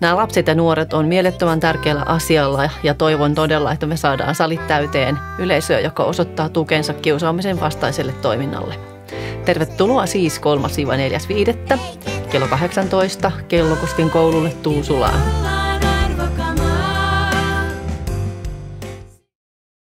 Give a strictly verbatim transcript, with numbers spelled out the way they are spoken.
Nämä lapset ja nuoret on mielettömän tärkeällä asialla ja toivon todella, että me saadaan salit täyteen yleisöä, joka osoittaa tukensa kiusaamisen vastaiselle toiminnalle. Tervetuloa siis kolmas neljäs viidettä kello kahdeksantoista Kellokosken koululle Tuusulaan.